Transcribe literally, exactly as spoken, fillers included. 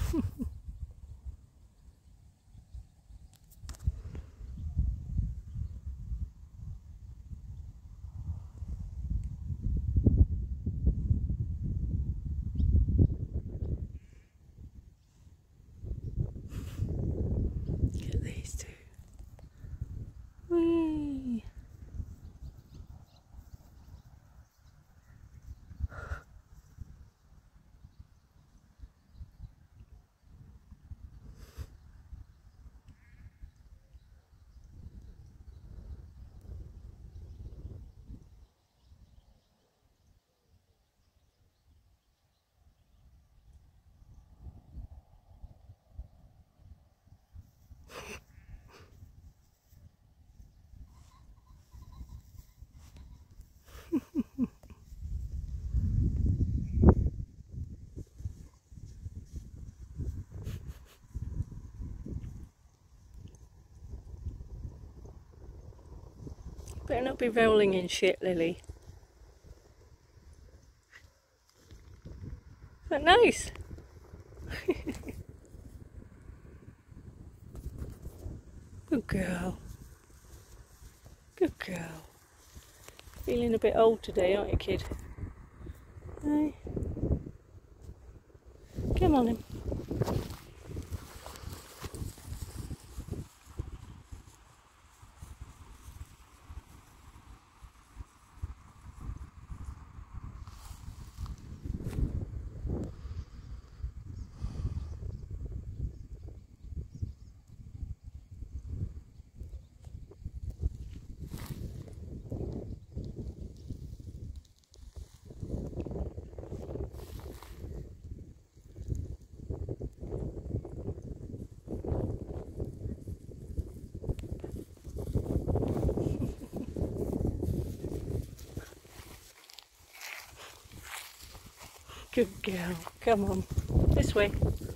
Look at these two. Whee! Better not be rolling in shit, Lily. Is that nice? Good girl. Good girl. Feeling a bit old today, aren't you, kid? Hey. Come on in. Good girl. Come on. This way.